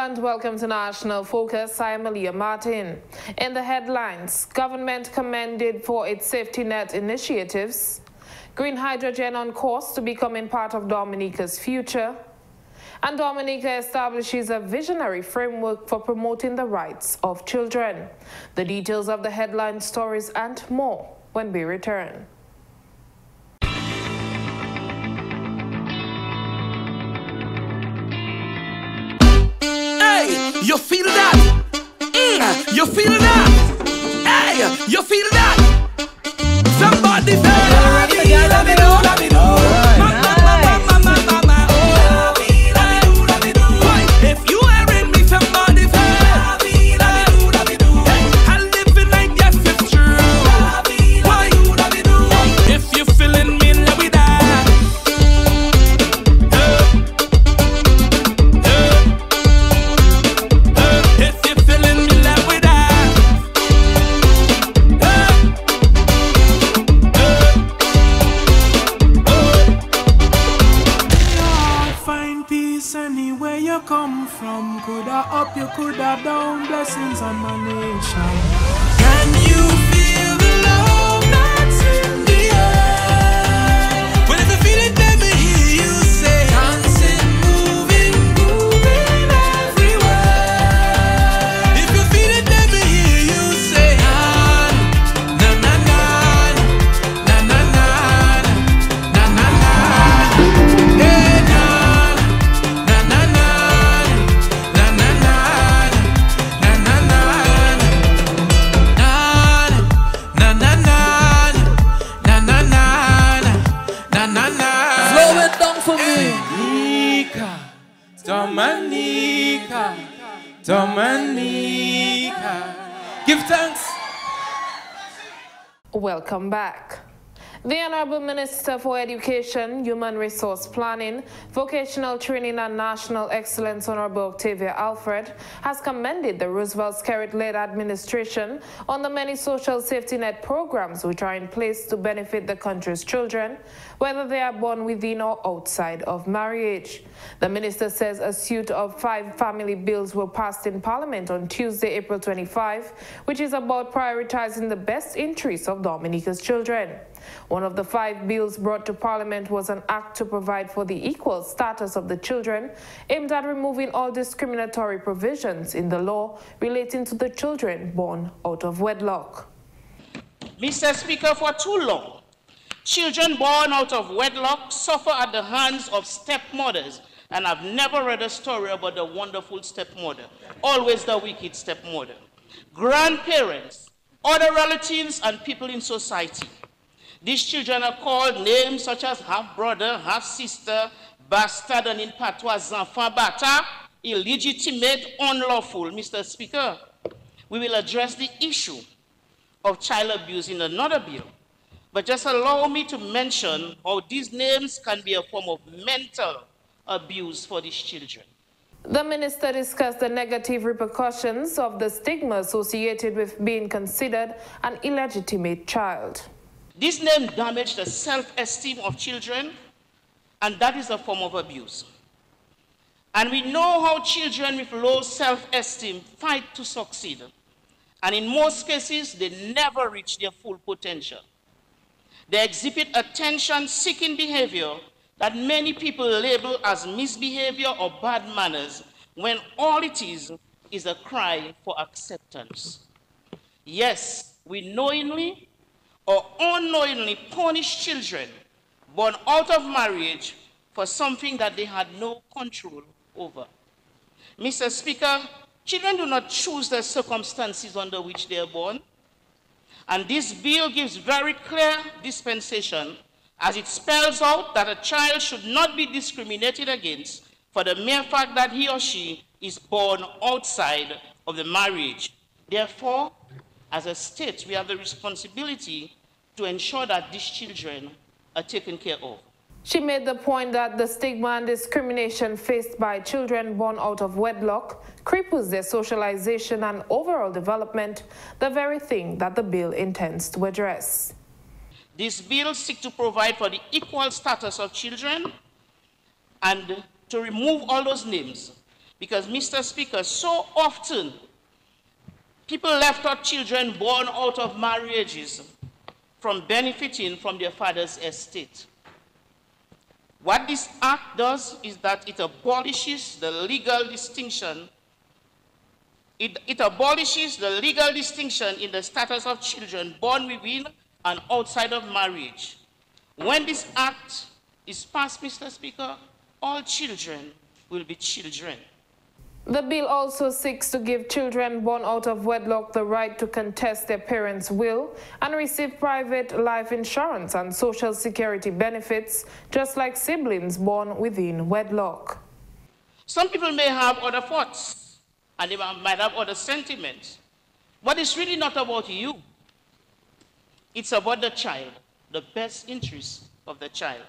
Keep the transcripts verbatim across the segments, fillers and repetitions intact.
and welcome to National Focus. I am Aliyah Martin. In the headlines, government commended for its safety net initiatives, green hydrogen on course to becoming part of Dominica's future, and Dominica establishes a visionary framework for promoting the rights of children. The details of the headline stories and more when we return. You feel that? Mm, you feel that? Hey, you feel that? Somebody say, let me know, let me know. If you hearing me, somebody say, I'm living like yes, it's true. Why? If you feeling me, let me die. Anywhere you come from, coulda up, you coulda down, blessings on my nation. Can you feel the love that's in the air? When I feel it, let me hear you say, dancing, moving, moving everywhere. If you feel it, let me hear you say, na na na na na na na na na. Hey, Dominica, Dominica, give thanks. Welcome back. The Honorable Minister for Education, Human Resource Planning, Vocational Training and National Excellence, Honorable Octavia Alfred, has commended the Roosevelt Skerrit-led administration on the many social safety net programs which are in place to benefit the country's children, whether they are born within or outside of marriage. The minister says a suite of five family bills were passed in Parliament on Tuesday, April twenty-fifth, which is about prioritizing the best interests of Dominica's children. One of the five bills brought to Parliament was an act to provide for the equal status of the children, aimed at removing all discriminatory provisions in the law relating to the children born out of wedlock. Mister Speaker, for too long, children born out of wedlock suffer at the hands of stepmothers, and I've never read a story about the wonderful stepmother, always the wicked stepmother. Grandparents, other relatives, and people in society. These children are called names such as half-brother, half-sister, bastard, and in patois, enfant bata, illegitimate, unlawful. Mister Speaker, we will address the issue of child abuse in another bill, but just allow me to mention how these names can be a form of mental abuse for these children. The minister discussed the negative repercussions of the stigma associated with being considered an illegitimate child. This name damaged the self-esteem of children, and that is a form of abuse. And we know how children with low self-esteem fight to succeed. And in most cases, they never reach their full potential. They exhibit attention-seeking behavior that many people label as misbehavior or bad manners, when all it is is a cry for acceptance. Yes, we knowingly or unknowingly punish children born out of marriage for something that they had no control over. Mister Speaker, children do not choose the circumstances under which they are born, and this bill gives very clear dispensation as it spells out that a child should not be discriminated against for the mere fact that he or she is born outside of the marriage. Therefore, as a state, we have the responsibility to ensure that these children are taken care of. She made the point that the stigma and discrimination faced by children born out of wedlock cripples their socialization and overall development, the very thing that the bill intends to address. This bill seeks to provide for the equal status of children and to remove all those names, Because, Mister Speaker, so often people left out children born out of marriages from benefiting from their father's estate. What this act does is that it abolishes the legal distinction. It, it abolishes the legal distinction in the status of children born within and outside of marriage. When this act is passed, Mister Speaker, all children will be children. The bill also seeks to give children born out of wedlock the right to contest their parents' will and receive private life insurance and social security benefits, just like siblings born within wedlock. Some people may have other thoughts, and they might have other sentiments, but it's really not about you. It's about the child, the best interest of the child.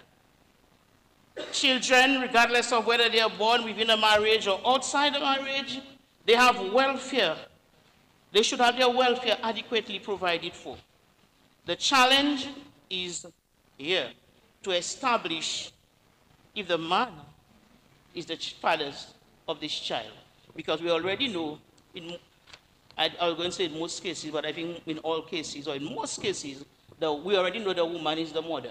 Children, regardless of whether they are born within a marriage or outside a marriage, they have welfare. They should have their welfare adequately provided for. The challenge is here to establish if the man is the father of this child. Because we already know, in, I, I was going to say in most cases, but I think in all cases, or in most cases, that we already know the woman is the mother.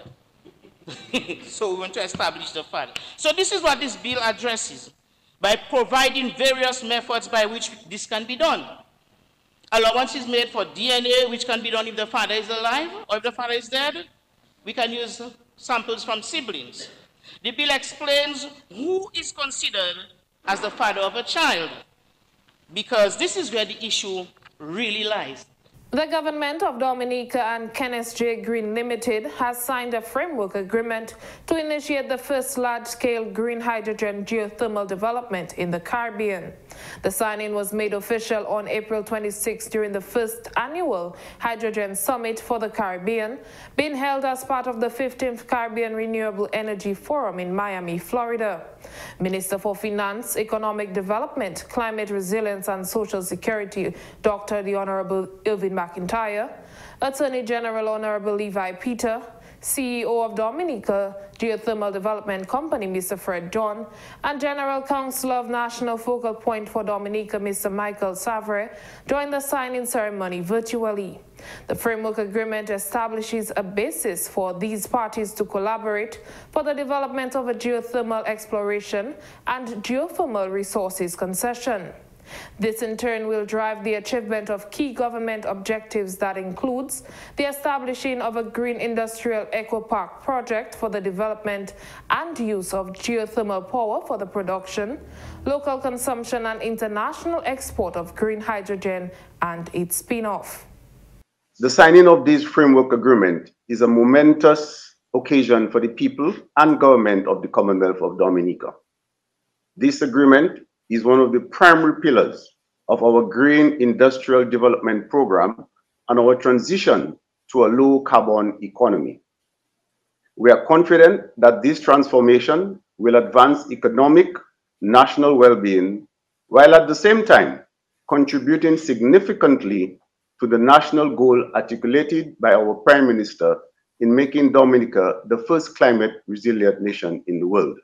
So we want to establish the father. So this is what this bill addresses, by providing various methods by which this can be done. Allowance is made for D N A, which can be done if the father is alive, or if the father is dead. We can use samples from siblings. The bill explains who is considered as the father of a child, because this is where the issue really lies. The government of Dominica and Kenneth J. Green Limited has signed a framework agreement to initiate the first large-scale green hydrogen geothermal development in the Caribbean. The signing was made official on April twenty-sixth during the first annual Hydrogen Summit for the Caribbean, being held as part of the fifteenth Caribbean Renewable Energy Forum in Miami, Florida. Minister for Finance, Economic Development, Climate Resilience and Social Security, Doctor the Honorable Irvin McIntyre, Attorney General Honorable Levi Peter, C E O of Dominica Geothermal Development Company, Mister Fred John, and General Counsel of National Focal Point for Dominica, Mister Michael Savre, joined the signing ceremony virtually. The framework agreement establishes a basis for these parties to collaborate for the development of a geothermal exploration and geothermal resources concession. This in turn will drive the achievement of key government objectives that includes the establishing of a green industrial eco-park project for the development and use of geothermal power for the production, local consumption and international export of green hydrogen and its spin-off. The signing of this framework agreement is a momentous occasion for the people and government of the Commonwealth of Dominica. This agreement is one of the primary pillars of our Green Industrial Development Program and our transition to a low-carbon economy. We are confident that this transformation will advance economic, national well-being, while at the same time contributing significantly to the national goal articulated by our Prime Minister in making Dominica the first climate resilient nation in the world.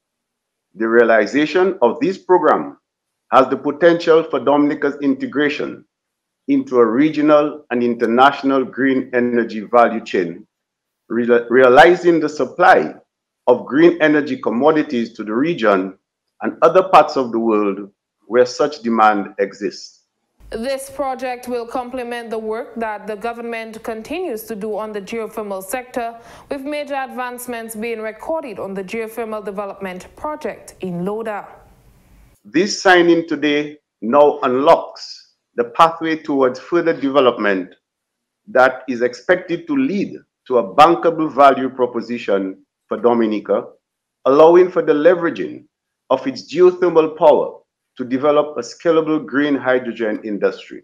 The realization of this program has the potential for Dominica's integration into a regional and international green energy value chain, re realizing the supply of green energy commodities to the region and other parts of the world where such demand exists. This project will complement the work that the government continues to do on the geothermal sector, with major advancements being recorded on the geothermal development project in Loda. This signing today now unlocks the pathway towards further development that is expected to lead to a bankable value proposition for Dominica, allowing for the leveraging of its geothermal power to develop a scalable green hydrogen industry.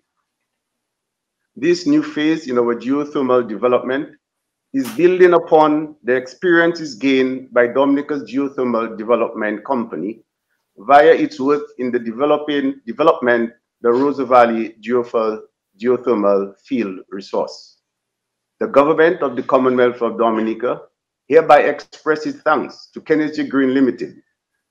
This new phase in our geothermal development is building upon the experiences gained by Dominica's Geothermal Development Company via its work in the developing development the Rosa Valley geothermal field resource. The government of the Commonwealth of Dominica hereby expresses thanks to Kenneth J. Green Limited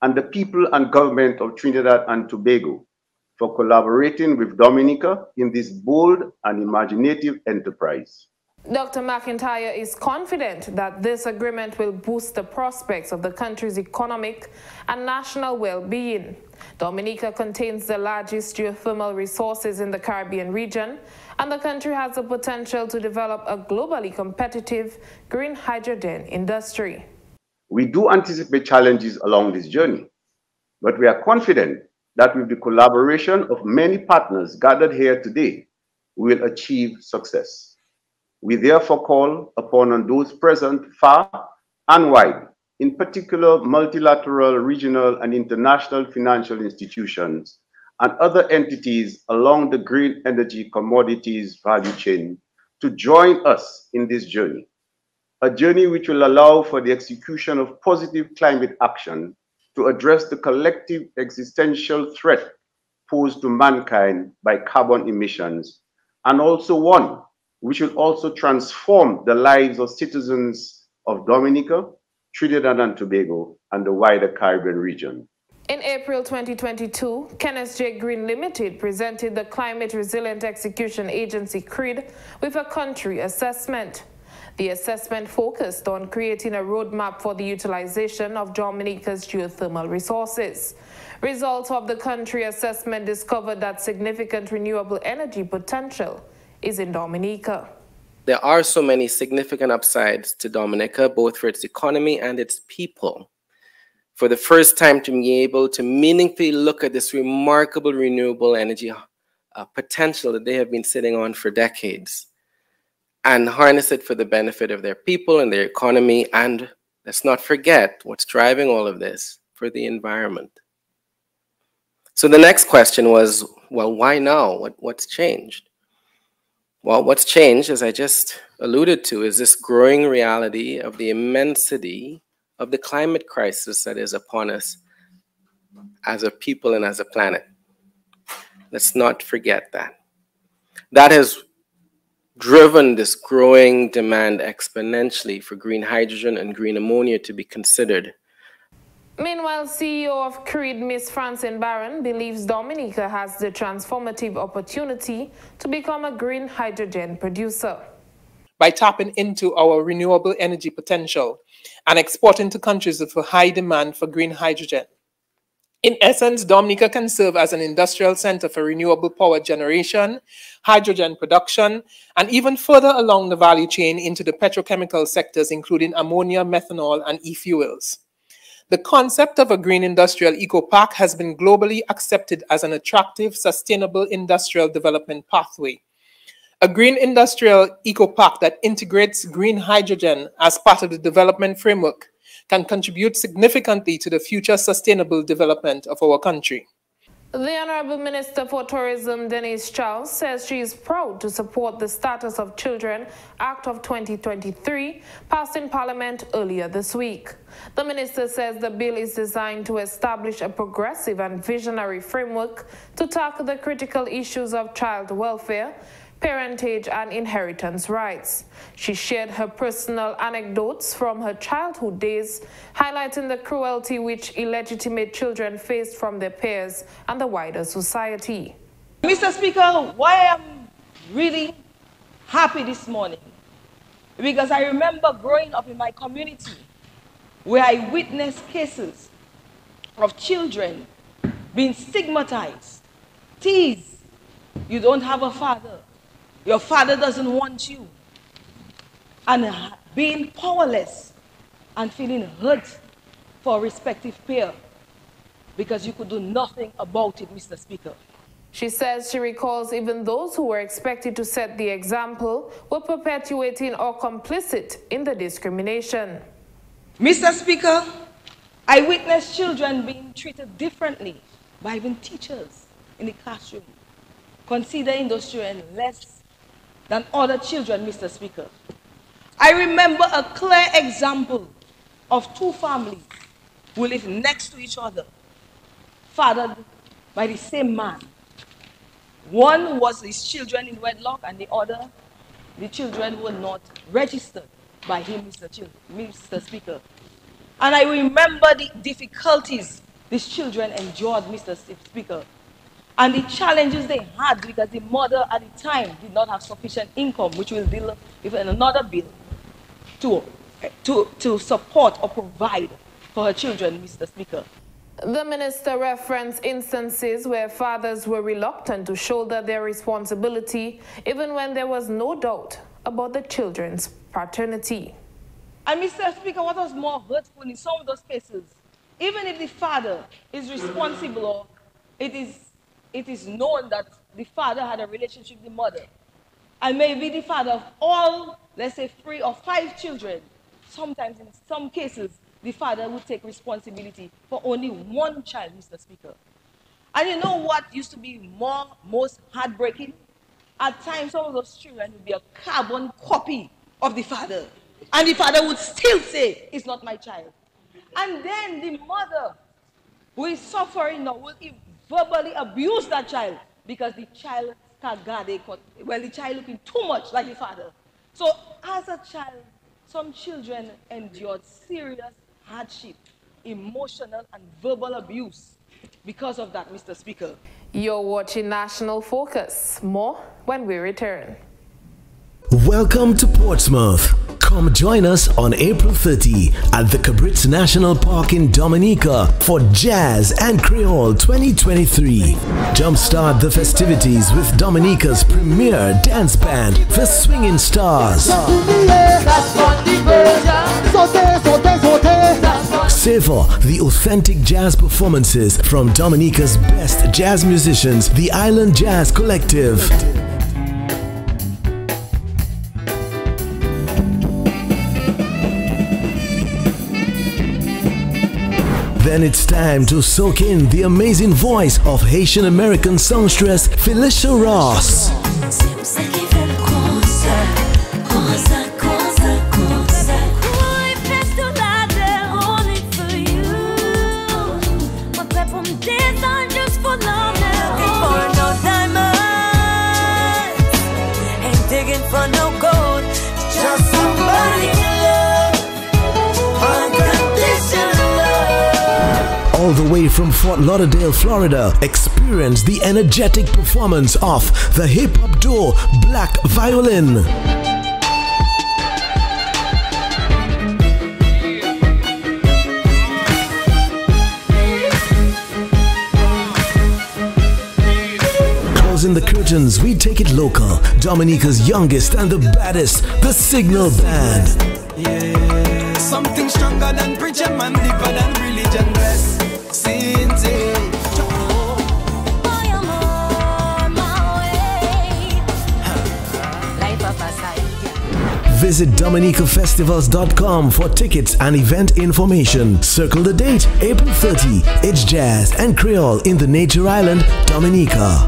and the people and government of Trinidad and Tobago for collaborating with Dominica in this bold and imaginative enterprise. Doctor McIntyre is confident that this agreement will boost the prospects of the country's economic and national well-being. Dominica contains the largest geothermal resources in the Caribbean region, and the country has the potential to develop a globally competitive green hydrogen industry. We do anticipate challenges along this journey, but we are confident that with the collaboration of many partners gathered here today, we will achieve success. We therefore call upon those present far and wide, in particular multilateral, regional, and international financial institutions and other entities along the green energy commodities value chain to join us in this journey, a journey which will allow for the execution of positive climate action to address the collective existential threat posed to mankind by carbon emissions, and also one which will also transform the lives of citizens of Dominica, Trinidad and Tobago, and the wider Caribbean region. In April twenty twenty-two, Kenneth J. Green Limited presented the Climate Resilient Execution Agency, C R E D, with a country assessment. The assessment focused on creating a roadmap for the utilization of Dominica's geothermal resources. Results of the country assessment discovered that significant renewable energy potential is in Dominica. There are so many significant upsides to Dominica, both for its economy and its people. For the first time, to be able to meaningfully look at this remarkable renewable energy uh, potential that they have been sitting on for decades and harness it for the benefit of their people and their economy, and let's not forget what's driving all of this, for the environment. So the next question was, well, why now? What, what's changed? Well, what's changed, as I just alluded to, is this growing reality of the immensity of the climate crisis that is upon us as a people and as a planet. Let's not forget that. That has driven this growing demand exponentially for green hydrogen and green ammonia to be considered. Meanwhile, C E O of C R E D, Miz Francine Barron, believes Dominica has the transformative opportunity to become a green hydrogen producer. By tapping into our renewable energy potential and exporting to countries with a high demand for green hydrogen. In essence, Dominica can serve as an industrial center for renewable power generation, hydrogen production, and even further along the value chain into the petrochemical sectors, including ammonia, methanol, and e-fuels. The concept of a green industrial eco-park has been globally accepted as an attractive, sustainable industrial development pathway. A green industrial eco-park that integrates green hydrogen as part of the development framework can contribute significantly to the future sustainable development of our country. The Honorable Minister for Tourism, Denise Charles, says she is proud to support the Status of Children Act of twenty twenty-three, passed in Parliament earlier this week. The minister says the bill is designed to establish a progressive and visionary framework to tackle the critical issues of child welfare, parentage, and inheritance rights. She shared her personal anecdotes from her childhood days, highlighting the cruelty which illegitimate children faced from their peers and the wider society. Mister Speaker, why I'm really happy this morning, because I remember growing up in my community where I witnessed cases of children being stigmatized, teased. You don't have a father. Your father doesn't want you. And being powerless and feeling hurt for a respective peer because you could do nothing about it, Mister Speaker. She says she recalls even those who were expected to set the example were perpetuating or complicit in the discrimination. Mister Speaker, I witnessed children being treated differently by even teachers in the classroom, considering those children less than other children, Mister Speaker. I remember a clear example of two families who live next to each other, fathered by the same man. One was his children in wedlock, and the other, the children were not registered by him, Mister Mister Speaker. And I remember the difficulties these children endured, Mister Speaker. And the challenges they had because the mother at the time did not have sufficient income, which we'll deal with in another bill, to, to, to support or provide for her children, Mister Speaker. The minister referenced instances where fathers were reluctant to shoulder their responsibility, even when there was no doubt about the children's paternity. And Mister Speaker, what was more hurtful in some of those cases, even if the father is responsible or it is, it is known that the father had a relationship with the mother, and maybe the father of all, let's say, three or five children, sometimes in some cases, the father would take responsibility for only one child, Mister Speaker. And you know what used to be more, most heartbreaking? At times, some of those children would be a carbon copy of the father. And the father would still say, it's not my child. And then the mother, who is suffering now, will verbally abuse that child because the child, well, the child looking too much like the father. So as a child, some children endured serious hardship, emotional and verbal abuse because of that, Mister Speaker. You're watching National Focus. More when we return. Welcome to Portsmouth. Come join us on April thirtieth at the Cabritz National Park in Dominica for Jazz and Creole twenty twenty-three. Jumpstart the festivities with Dominica's premier dance band, the Swinging Stars. Savor the authentic jazz performances from Dominica's best jazz musicians, the Island Jazz Collective. Then it's time to soak in the amazing voice of Haitian American songstress Felicia Ross. All the way from Fort Lauderdale, Florida, experience the energetic performance of the hip-hop duo Black Violin. Closing the curtains, we take it local. Dominica's youngest and the baddest, the Signal Band. Yeah, something stronger than preacher man, deeper than religion bless. Visit Dominica Festivals dot com for tickets and event information. Circle the date, April thirtieth. It's Jazz and Creole in the Nature Island, Dominica.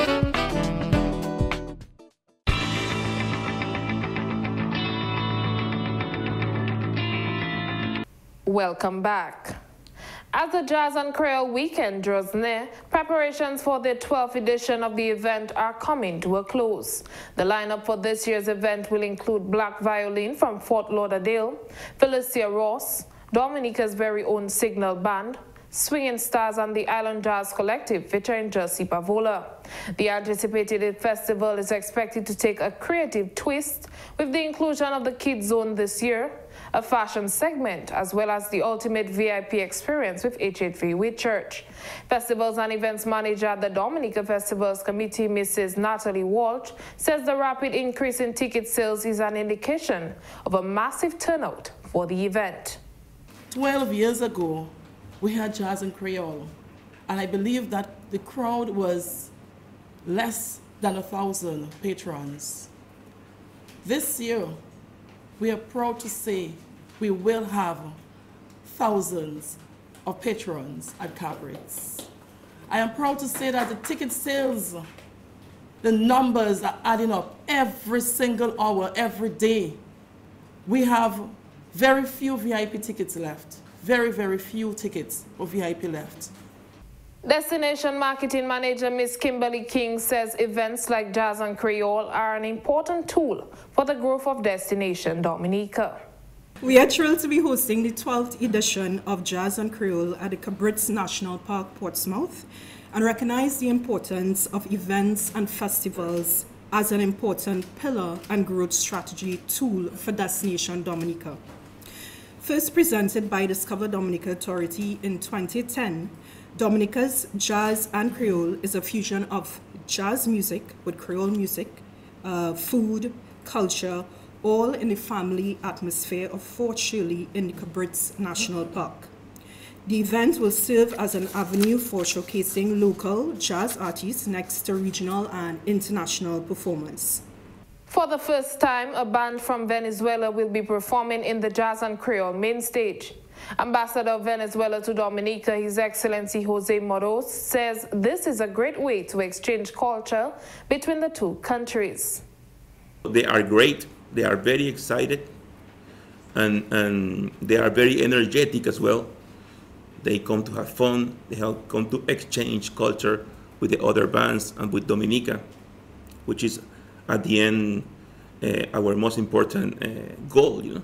Welcome back. As the Jazz and Creole weekend draws near, preparations for the twelfth edition of the event are coming to a close. The lineup for this year's event will include Black Violin from Fort Lauderdale, Felicia Ross, Dominica's very own Signal Band, Swinging Stars and the Island Jazz Collective featuring Jersey Pavola. The anticipated festival is expected to take a creative twist with the inclusion of the Kids Zone this year, a fashion segment, as well as the ultimate V I P experience with H eight V Whitchurch. Festivals and events manager at the Dominica Festivals Committee, Missus Natalie Walsh, says the rapid increase in ticket sales is an indication of a massive turnout for the event. Twelve years ago, we had Jazz and Creole, and I believe that the crowd was less than a thousand patrons. This year, we are proud to say we will have thousands of patrons at Cabritz. I am proud to say that the ticket sales, the numbers are adding up every single hour, every day. We have very few V I P tickets left. Very, very few tickets for V I P left. Destination Marketing Manager Miz Kimberly King says events like Jazz and Creole are an important tool for the growth of Destination Dominica. We are thrilled to be hosting the twelfth edition of Jazz and Creole at the Cabritz National Park, Portsmouth, and recognize the importance of events and festivals as an important pillar and growth strategy tool for Destination Dominica. First presented by Discover Dominica Authority in twenty ten, Dominica's Jazz and Creole is a fusion of jazz music with Creole music, uh, food, culture, all in the family atmosphere of Fort Shirley in the Cabritz National Park. The event will serve as an avenue for showcasing local jazz artists next to regional and international performance. For the first time, a band from Venezuela will be performing in the Jazz and Creole main stage. Ambassador of Venezuela to Dominica, His Excellency Jose Moros, says this is a great way to exchange culture between the two countries. They are great, they are very excited, and, and they are very energetic as well. They come to have fun, they help come to exchange culture with the other bands and with Dominica, which is at the end uh, our most important uh, goal, you know.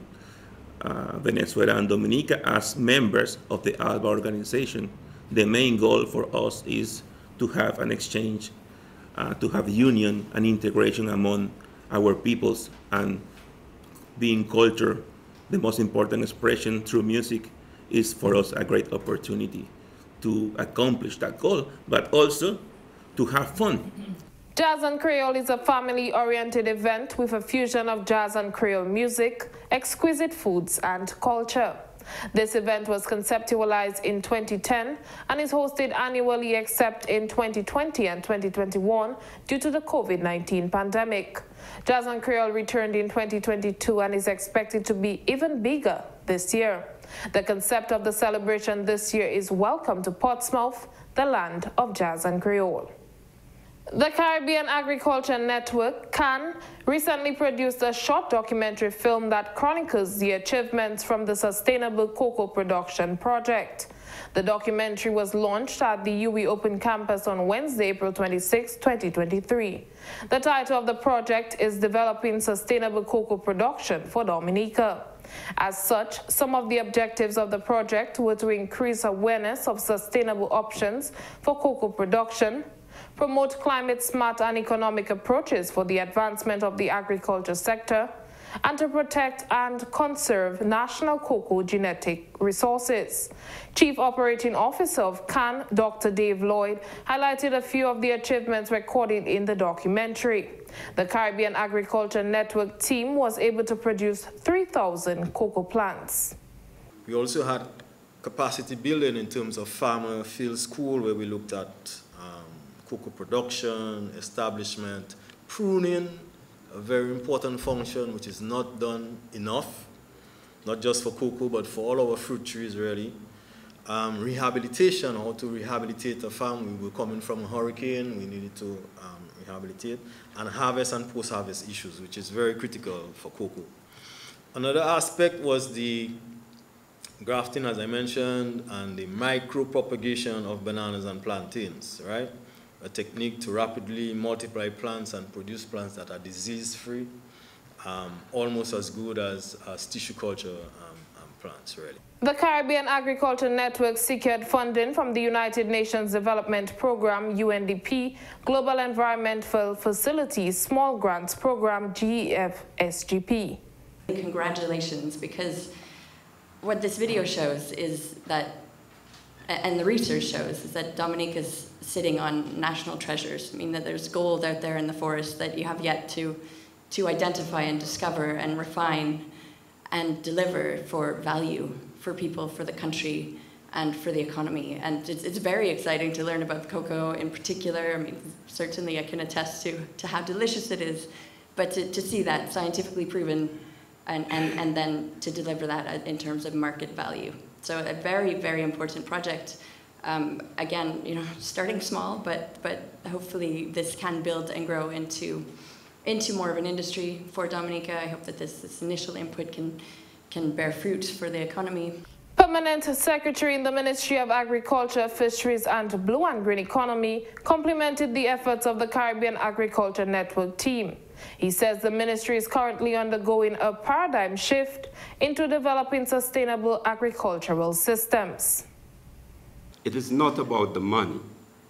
Uh, Venezuela and Dominica as members of the ALBA organization. The main goal for us is to have an exchange, uh, to have union and integration among our peoples, and being culture, the most important expression through music, is for us a great opportunity to accomplish that goal, but also to have fun. Jazz and Creole is a family-oriented event with a fusion of jazz and Creole music, exquisite foods, and culture. This event was conceptualized in twenty ten and is hosted annually except in twenty twenty and twenty twenty-one due to the COVID nineteen pandemic. Jazz and Creole returned in twenty twenty-two and is expected to be even bigger this year. The concept of the celebration this year is Welcome to Portsmouth, the land of jazz and Creole. The Caribbean Agriculture Network, C A N, recently produced a short documentary film that chronicles the achievements from the Sustainable Cocoa Production Project. The documentary was launched at the U W I Open Campus on Wednesday, April twenty-sixth, twenty twenty-three. The title of the project is Developing Sustainable Cocoa Production for Dominica. As such, some of the objectives of the project were to increase awareness of sustainable options for cocoa production, promote climate-smart and economic approaches for the advancement of the agriculture sector, and to protect and conserve national cocoa genetic resources. Chief Operating Officer of C A N, Doctor Dave Lloyd, highlighted a few of the achievements recorded in the documentary. The Caribbean Agriculture Network team was able to produce three thousand cocoa plants. We also had capacity building in terms of farmer field school, where we looked at um, cocoa production, establishment, pruning, a very important function which is not done enough, not just for cocoa, but for all our fruit trees, really. Um, rehabilitation, how to rehabilitate a farm. We were coming from a hurricane, we needed to um, rehabilitate, and harvest and post-harvest issues, which is very critical for cocoa. Another aspect was the grafting, as I mentioned, and the micro-propagation of bananas and plantains, right? A technique to rapidly multiply plants and produce plants that are disease-free, um, almost as good as, as tissue culture um, um, plants, really. The Caribbean Agriculture Network secured funding from the United Nations Development Program, U N D P, Global Environmental Facilities Small Grants Program, G E F S G P. Congratulations, because what this video shows is that, and the research shows, is that Dominica's sitting on national treasures. I mean, that there's gold out there in the forest that you have yet to, to identify and discover and refine and deliver for value for people, for the country, and for the economy. And it's, it's very exciting to learn about cocoa in particular. I mean, certainly I can attest to, to how delicious it is, but to, to see that scientifically proven and, and, and then to deliver that in terms of market value. So a very, very important project. Um, again, you know, starting small, but, but hopefully this can build and grow into, into more of an industry for Dominica. I hope that this, this initial input can, can bear fruit for the economy. Permanent Secretary in the Ministry of Agriculture, Fisheries and Blue and Green Economy complimented the efforts of the Caribbean Agriculture Network team. He says the ministry is currently undergoing a paradigm shift into developing sustainable agricultural systems. It is not about the money.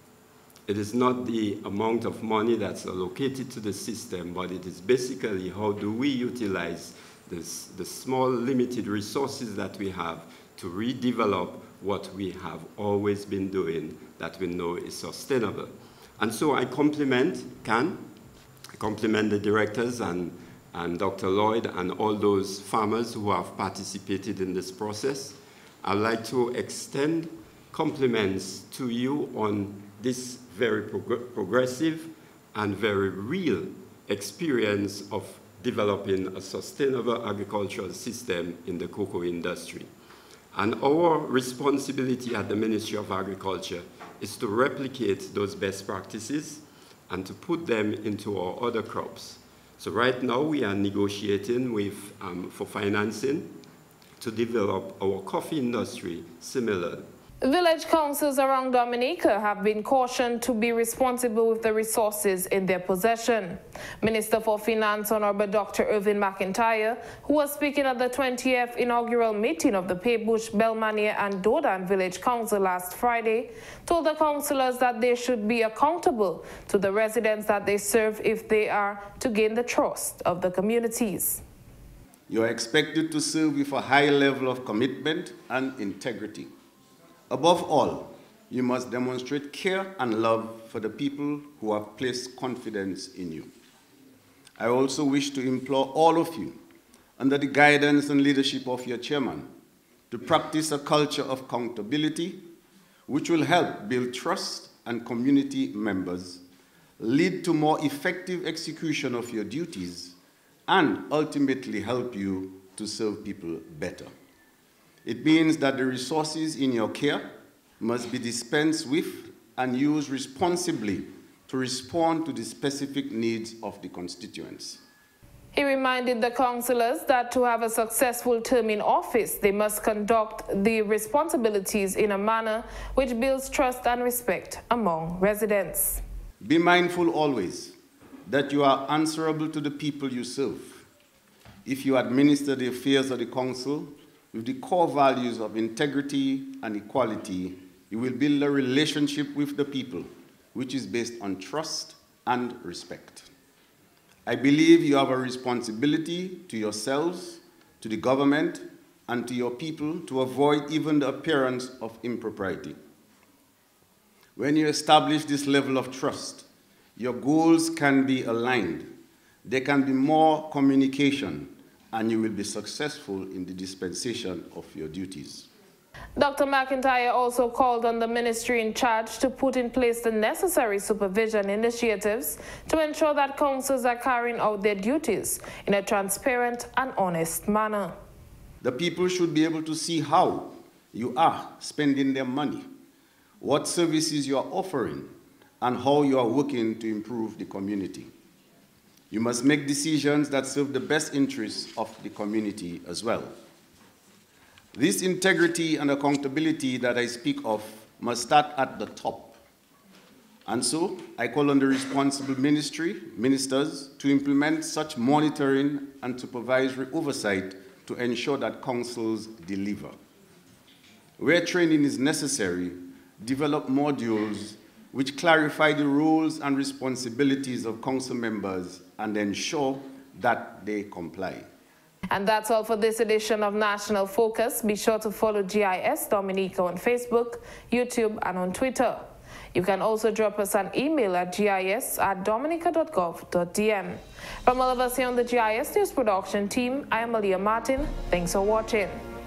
It is not the amount of money that's allocated to the system, but it is basically how do we utilize this, the small limited resources that we have to redevelop what we have always been doing that we know is sustainable. And so I compliment C A N, I compliment the directors and, and Doctor Lloyd and all those farmers who have participated in this process. I'd like to extend compliments to you on this very prog progressive and very real experience of developing a sustainable agricultural system in the cocoa industry. And our responsibility at the Ministry of Agriculture is to replicate those best practices and to put them into our other crops. So right now we are negotiating with, um, for financing to develop our coffee industry similar. Village councils around Dominica have been cautioned to be responsible with the resources in their possession. Minister for Finance, Honorable Doctor Irvin McIntyre, who was speaking at the twentieth inaugural meeting of the Paybush, Belmania and Dodan Village Council last Friday, told the councillors that they should be accountable to the residents that they serve if they are to gain the trust of the communities. You are expected to serve with a high level of commitment and integrity. Above all, you must demonstrate care and love for the people who have placed confidence in you. I also wish to implore all of you, under the guidance and leadership of your chairman, to practice a culture of accountability, which will help build trust and community members, lead to more effective execution of your duties, and ultimately help you to serve people better. It means that the resources in your care must be dispensed with and used responsibly to respond to the specific needs of the constituents. He reminded the councillors that to have a successful term in office, they must conduct the responsibilities in a manner which builds trust and respect among residents. Be mindful always that you are answerable to the people you serve. If you administer the affairs of the council with the core values of integrity and equality, you will build a relationship with the people which is based on trust and respect. I believe you have a responsibility to yourselves, to the government, and to your people to avoid even the appearance of impropriety. When you establish this level of trust, your goals can be aligned. There can be more communication, and you will be successful in the dispensation of your duties. Doctor McIntyre also called on the ministry in charge to put in place the necessary supervision initiatives to ensure that councils are carrying out their duties in a transparent and honest manner. The people should be able to see how you are spending their money, what services you are offering, and how you are working to improve the community. You must make decisions that serve the best interests of the community as well. This integrity and accountability that I speak of must start at the top. And so I call on the responsible ministry, ministers, to implement such monitoring and supervisory oversight to ensure that councils deliver. Where training is necessary, develop modules which clarify the roles and responsibilities of council members and ensure that they comply. And that's all for this edition of National Focus. Be sure to follow G I S Dominica on Facebook, YouTube, and on Twitter. You can also drop us an email at gis at dominica dot gov dot d m. From all of us here on the G I S News production team, I am Aliyah Martin. Thanks for watching.